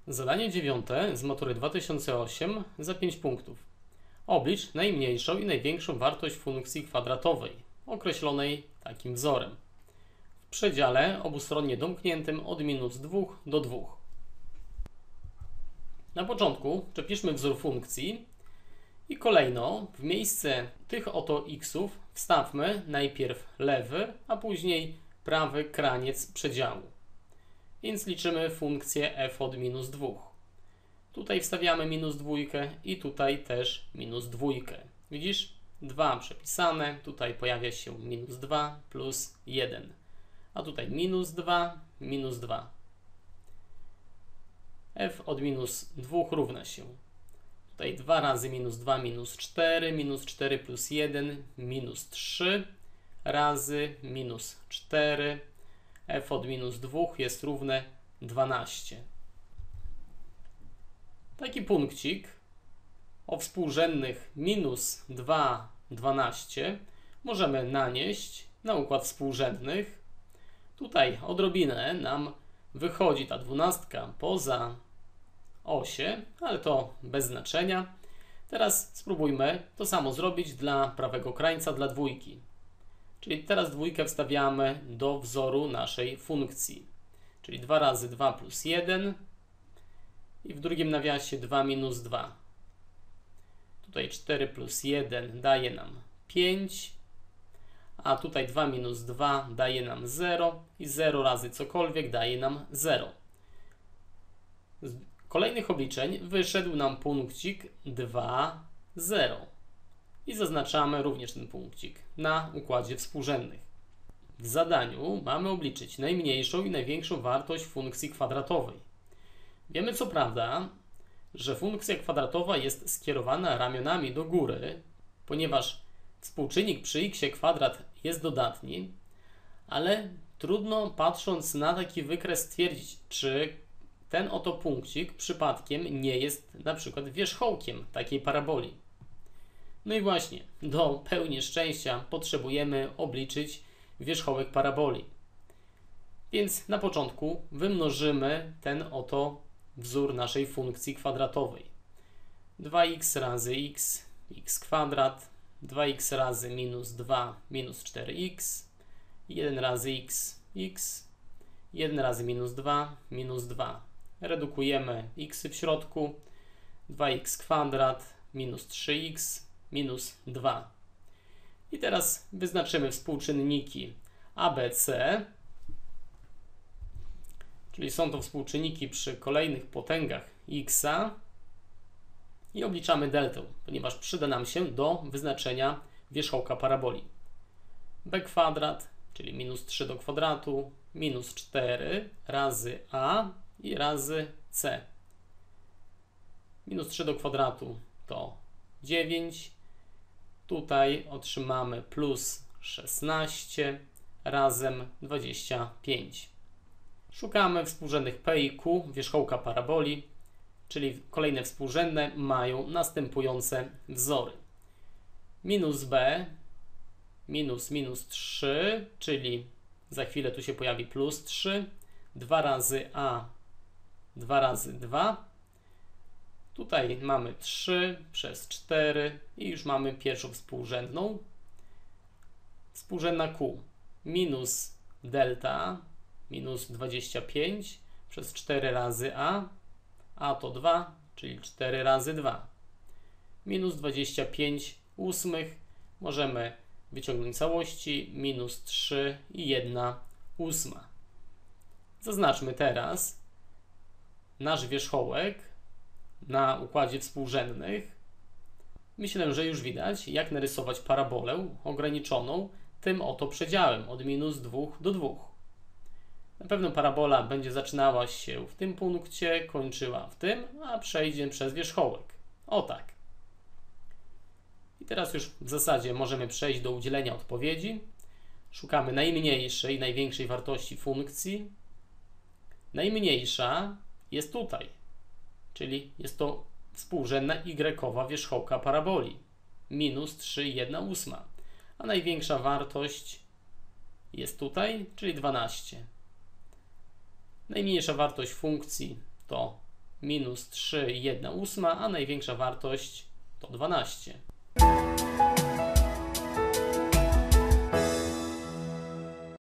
Zadanie 9 z matury 2008 za 5 punktów. Oblicz najmniejszą i największą wartość funkcji kwadratowej, określonej takim wzorem, w przedziale obustronnie domkniętym od -2 do 2. Na początku przepiszmy wzór funkcji i kolejno w miejsce tych oto x'ów wstawmy najpierw lewy, a później prawy kraniec przedziału. Więc liczymy funkcję f od -2. Tutaj wstawiamy -2 i tutaj też -2. Widzisz? 2 przepisane, tutaj pojawia się -2 plus 1. A tutaj -2, -2. f od -2 równa się. Tutaj 2 razy -2, -4, -4 plus 1, -3 razy -4. f od -2 jest równe 12. Taki punkcik o współrzędnych -2, 12 możemy nanieść na układ współrzędnych. Tutaj odrobinę nam wychodzi ta 12 poza osie, ale to bez znaczenia. Teraz spróbujmy to samo zrobić dla prawego krańca, dla dwójki. Czyli teraz dwójkę wstawiamy do wzoru naszej funkcji. Czyli 2 razy 2 plus 1 i w drugim nawiasie 2 minus 2. Tutaj 4 plus 1 daje nam 5, a tutaj 2 minus 2 daje nam 0 i 0 razy cokolwiek daje nam 0. Z kolejnych obliczeń wyszedł nam punkcik 2, 0. I zaznaczamy również ten punkcik na układzie współrzędnych. W zadaniu mamy obliczyć najmniejszą i największą wartość funkcji kwadratowej. Wiemy co prawda, że funkcja kwadratowa jest skierowana ramionami do góry, ponieważ współczynnik przy x kwadrat jest dodatni, ale trudno patrząc na taki wykres stwierdzić, czy ten oto punkcik przypadkiem nie jest na przykład wierzchołkiem takiej paraboli. No i właśnie, do pełni szczęścia potrzebujemy obliczyć wierzchołek paraboli. Więc na początku wymnożymy ten oto wzór naszej funkcji kwadratowej. 2x razy x, x kwadrat, 2x razy -2, -4x, 1 razy x, x, 1 razy -2, -2. Redukujemy x w środku, 2x kwadrat, -3x, -2. I teraz wyznaczymy współczynniki a, b, c, czyli są to współczynniki przy kolejnych potęgach x'a i obliczamy deltę, ponieważ przyda nam się do wyznaczenia wierzchołka paraboli. b kwadrat, czyli -3 do kwadratu, -4 razy a i razy c. -3 do kwadratu to 9. Tutaj otrzymamy plus 16 razem 25. Szukamy współrzędnych p i q wierzchołka paraboli, czyli kolejne współrzędne mają następujące wzory. -b, -3, czyli za chwilę tu się pojawi plus 3, 2 razy a, 2 razy 2. Tutaj mamy 3 przez 4 i już mamy pierwszą współrzędną. Współrzędna q minus delta minus 25 przez 4 razy a to 2, czyli 4 razy 2. Minus 25 ósmych możemy wyciągnąć całości, minus 3 i 1 ósma. Zaznaczmy teraz nasz wierzchołek na układzie współrzędnych. Myślę, że już widać, jak narysować parabolę ograniczoną tym oto przedziałem od -2 do 2. Na pewno parabola będzie zaczynała się w tym punkcie, kończyła w tym, a przejdzie przez wierzchołek. O tak. I teraz już w zasadzie możemy przejść do udzielenia odpowiedzi. Szukamy najmniejszej i największej wartości funkcji. Najmniejsza jest tutaj, czyli jest to współrzędna y-owa wierzchołka paraboli, -3,1/8, a największa wartość jest tutaj, czyli 12. Najmniejsza wartość funkcji to minus 3,1/8, a największa wartość to 12.